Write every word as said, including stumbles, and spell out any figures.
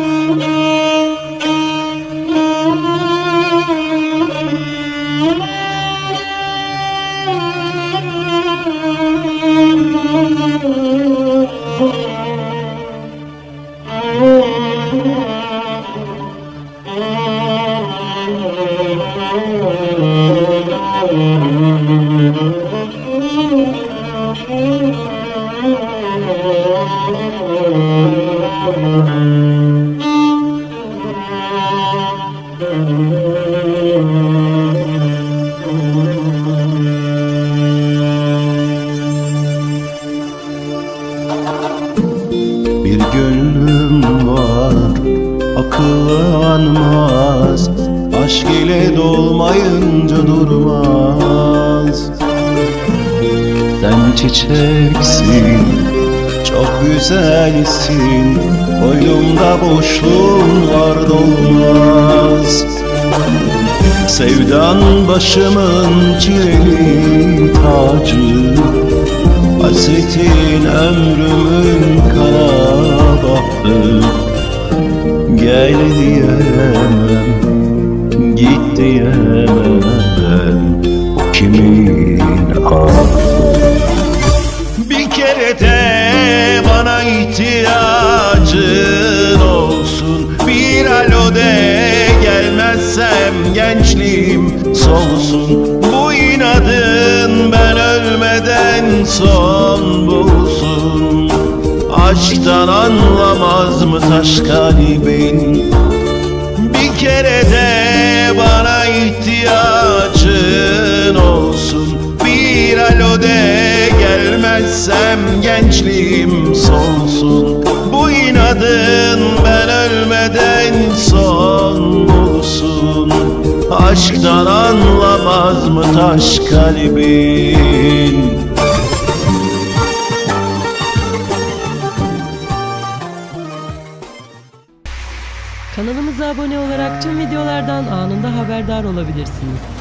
Bir gönlüm var, akıllanmaz, aşk ile dolmayınca durmaz. Sen çiçeksin, çok güzelsin, boynumda boşluğun var dolmaz. Sevdan başımın çileli tacı, hasretin ömrümün kara bahtı. Gel diyemem, git diyemem, bu kimin hakkı? Bir kere de bana ihtiyacın olsun, bir alo de, gelmezsem gençliğim solsun. Bu inadın ben ölmeden son bulsun. Aşktan anlamaz mı taş kalbin? Bir kere de bana ihtiyacın olsun, bir alo de, gelmezsem gençliğim solsun. Bu inadın ben ölmeden son bulsun. Aşktan anlamaz mı taş kalbin? Kanalımıza abone olarak tüm videolardan anında haberdar olabilirsiniz.